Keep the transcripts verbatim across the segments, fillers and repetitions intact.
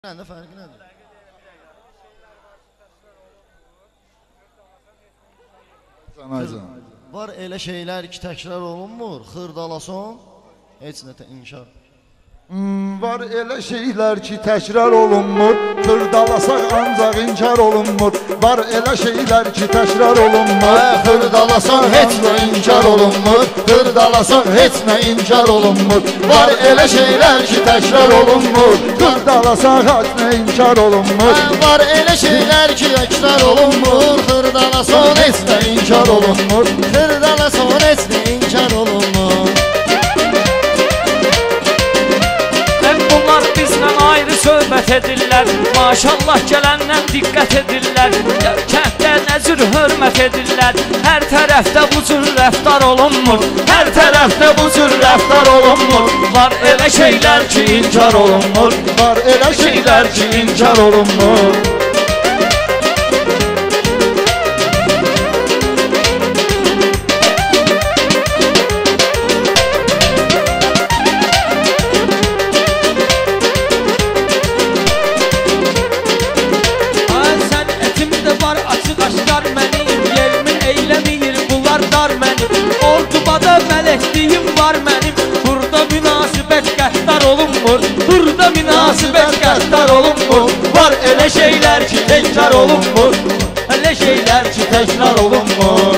Nədir, fərqi nədir? Var elə şeylər ki, təkrar olunmur, xırdalason, heç nə inkar. Hmm, var elə şeylər ki, təkrar olunmur, xırdalasaq ancaq inkar olunmur. Var elə şeylər ki, təkrar olunmur, xırdalasaq heç nə inkar olunmur, xırdalasaq heç nə inkar olunmur. Var elə şeylər ki, təkrar olunmur, xırdalasaq heç nə inkar olunmur. Var elə şeylər ki, təkrar olunmur, xırdalasaq heç nə inkar olunmur, xırdalasaq heç nə inkar olunmur. Ayrı söhbət edirlər, maşallah gələndən diqqət edirlər. Kənddə nəzir hörmət edirlər, hər tərəfdə bu cür rəftar olunmur, hər tərəfdə bu cür rəftar olunmur. Var elə şeylər ki, inkar olunmur, var elə şeylər ki, inkar olunmur. Burada münasibət qəddar olunmur. Var elə şeylər ki, təkrar olunmur, elə şeylər ki, təkrar olunmur.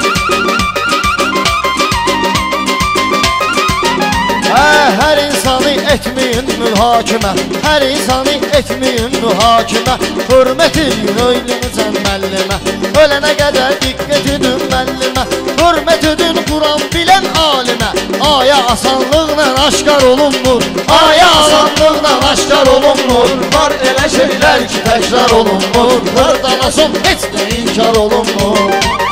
Hər insanı etməyin mühakimə, hər insanı etməyin mühakimə. Hörmət edin öylünüzə məllimə, ölənə qədər diqqət edin məllimə. Hörmət edin Quran bilən alimə, aya asanlıqla aşkar olunmur, aya asanlıqla aşkar olunmur. Var elə şeylər ki, təkrar olunmur, xırdalasın heç nə inkar olunmur.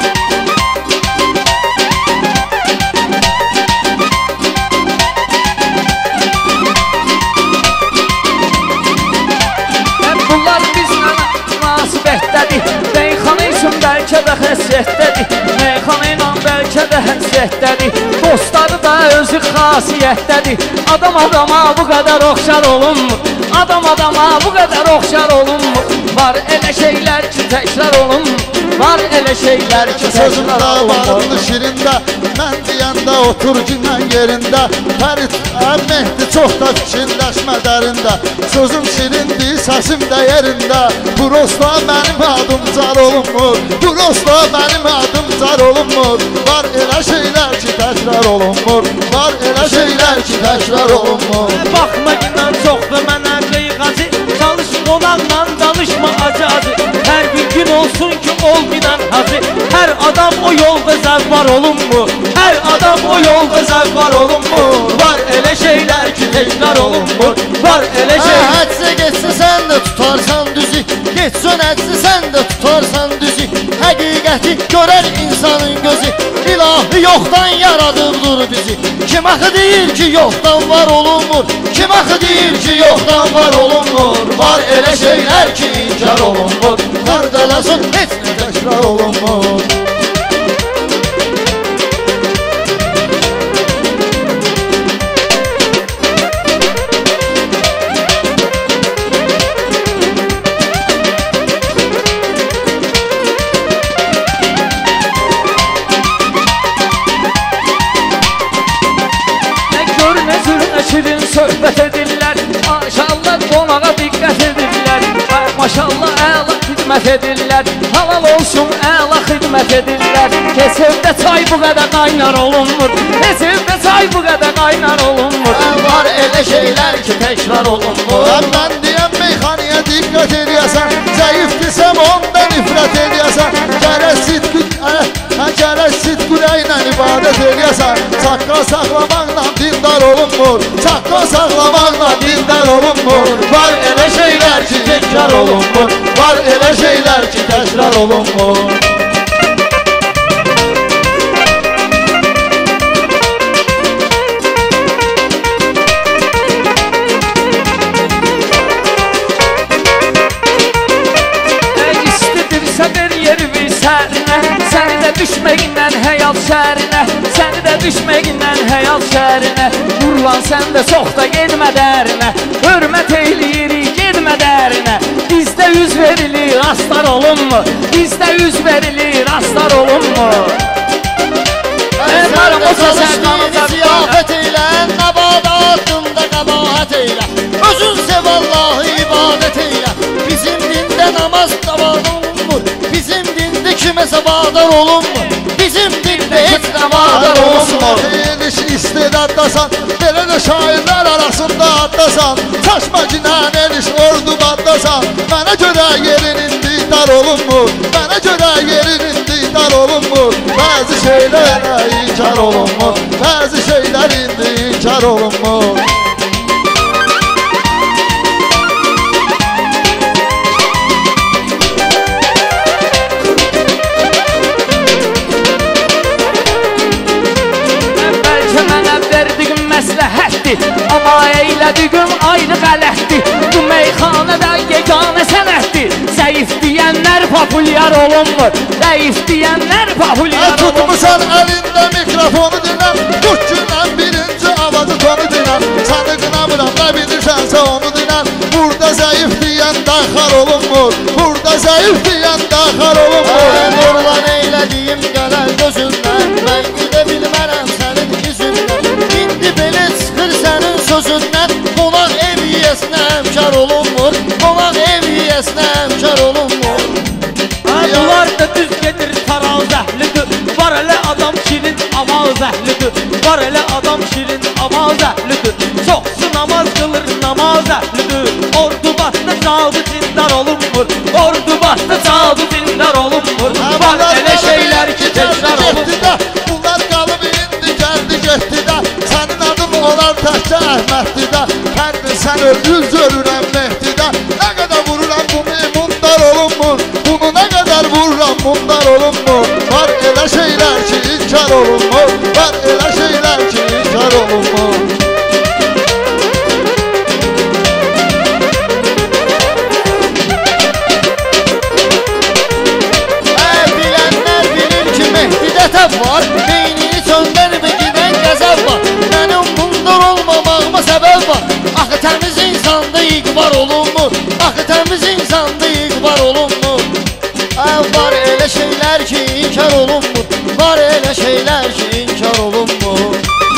Bunlar bizlə münasibətdədir, meyxana üçün bəlkə də həsrətdədir, meyxana ilə bəlkə də həsrətdədir, dostları da özü xasiyyətdədir. Adam adama bu qədər oxşar olunmur, adam adama bu qədər oxşar olunmur. Var elə şeylər ki, təkrar olunmur, var elə şeylər ki, təkrar olunmur. Varımlı şirində, mən deyəndə otur ki, mən yerində. Fərid Əhməhdi çox da fikirləşmə dərində, sözüm şirindir, səsim də yerində. Bu rosla mənim adım car olunmur, bu rosla mənim adım car olunmur. Var elə şeylər ki, təkrar olunmur, var elə şeylər ki, təkrar olunmur. Baxma inan çoxdur mənə qıyğacı, çalış qonaqla danışma acı-acı. Hər bir gün olsun ki, ol binan hacı, hər adam o yolda zəvvar olunmur, hər adam o yolda zəvvar olunmur. Var elə şeylər ki, təkrar olunmur, var elə şeylər. Hədsə geçsə sən də tutarsan düzü, geçsən hədsə sən də tutarsan düzü. Həqiqəti görər insanın gözü, ilahi yoxdan yaradıbdır bizi. Kim axı deyir ki, yoxdan var olunmur, kim axı deyir ki, yoxdan var olunmur. Var elə şeylər ki, inkar olunmur, xırdalasın heç nə təkrar olunmur. Şirin söhbət edirlər, maşallah qonağa diqqət edirlər, maşallah əla xidmət edirlər, halal olsun əla xidmət edirlər. Kesevdə çay bu qədər qaynar olunmur, kesevdə çay bu qədər qaynar olunmur. Var elə şeylər ki, təkrar olunmur. Mən deyəm meyxanaya diqqət edəsən, zəif desəm ondan nifrət edəsən. Gərək sidqürə ilə ibadət edəsən, çaqqal saxlamaqla dindar olunmur, çaqqal saxlamaqla dindar olunmur. Var elə şeylər ki, təkrar olunmur, var elə şeylər ki, təkrar olunmur. düşməyindən həyat şəhərinə, səni də düşməyindən həyat şəhərinə. Vurulan sən də çox da gedmə dərinə, hörmət eyləyirik, gedmə dərinə. verilir, astar olunmu? Bizdə üz verilir, astar olunmu? Sən də çalışdığını ziyafət elə, nəbada adında qəbahət elə. Özün sev Allahı ibadət elə. Bizim dində namaz davada olunmur. Bizim dində kiməsə vadar olunmur. Bizim dində heç nə vadar olunmur. Geniş istedaddasan, belə də şairlər arasında addasan. Saçma cinən eliş ordu baddasan. Mənə görə yerinin didar olunmur. Mənə görə yerinin didar olunmur. Bəzi şeylərə inkar olunmur. Bəzi şeylər indi inkar olunmur. Amma eylədigim ayrı qələtdir. Bu meyxanədə yeganə sənətdir. Zəif deyənlər populyar olunmur. Zəif deyənlər populyar olunmur. Tutmuşan əlində mikrofonu dinən, Qut gündən birinci avazı tonu dinən. Səni qınamıram, nə bilirsənsə onu dinən. Burada zəif deyən daxar olunmur. Burada zəif deyən daxar olunmur. Nurlan eylədiyim gələr gözündən. Mən gidə bilmərəm sənin yüzündən. İndi belə çıxır sənin sözündən. Qonaq ev yiyəsinə həmkar olunmur. Qonaq ev yiyəsinə həmkar olunmur. Bunlar da düz gedir, taral zəhlidir. Var elə adam şirin, amal zəhlidir. Var elə adam şirin, amal zəhlidir. Çoxsu namaz qılır, namaz zəhlidir. Ordu batdı, çaldı, dindar olunmur. Ordu batdı, çaldı, dindar olunmur. Var elə şeylər ki, təkrar olunmur. Bunlar qalıb indi gəldi getdi də. Sənin adın olar təkcə Əhməddir də. Fərdi sən öldüz görürəm Mehdi də. Nə qədər vururam bunu mundar olunmur. Bunu nə qədər vururam mundar olunmur. Var elə şeylər ki inkar olunmur. Var elə şeylər ki inkar olunmur. Bilənlər bilir ki Mehdidə təb var. Beynini söndərib gedən qəzəb var. Mənim mundar olmamağıma səbəb var. Axı təmiz insanda iqbar olunmur. Axı təmiz insanda iqbar olunmur. Var elə şeylər ki inkar olunmur. Var elə şeylər ki inkar olunmur.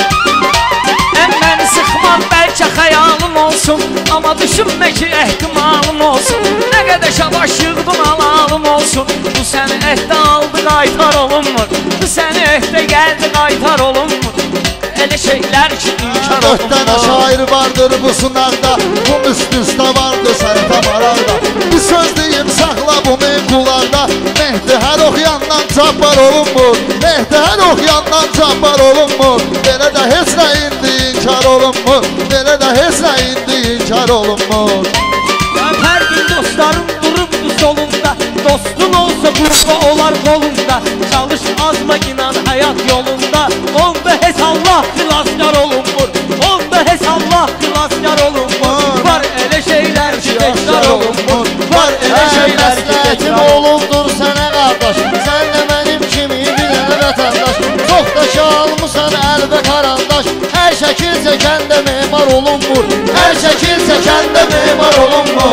Məni sıxman bəlkə xəyalım olsun. Amma düşünmə ki ehtimalım olsun. Nə qədər şabaş yığdın alalım olsun. Bu səni ehdə aldı qaytar olunmur. Bu səni ehdə gəldi qaytar olunmur. Elə şeylər ki inkar Dörd dənə olunmur. şair vardır bu sınaqda. Bu üst-üstə vardır sənətə maraqda. Bir söz deyim saxla bunu qulaqda. Mehdi hər oxuyandan cabbar olunmur. Mehdi hər oxuyandan cabbar olunmur. Belə də heç nə indi inkar olunmur. Belə də heç nə indi inkar olunmur. Hər gün dostlarım durubdu solunda. Dostun olsa qurba olar qolunda. Çalış azma inan həyat yolunda. Onda heç Allah xilaskar olunmur. Onda heç Allah xilaskar olunmur. Var elə şeylər ki təkrar olunmur. Var elə şeylər ki Məsləhətim təkrar olunmur. olundur sənə qardaş. Sən də mənim kimi bir dənə vətəndaş. Çox da ki almısan əl və karandaş. Hər şəkil çəkəndə memar olunmur. Hər şəkil çəkəndə memar olunmur.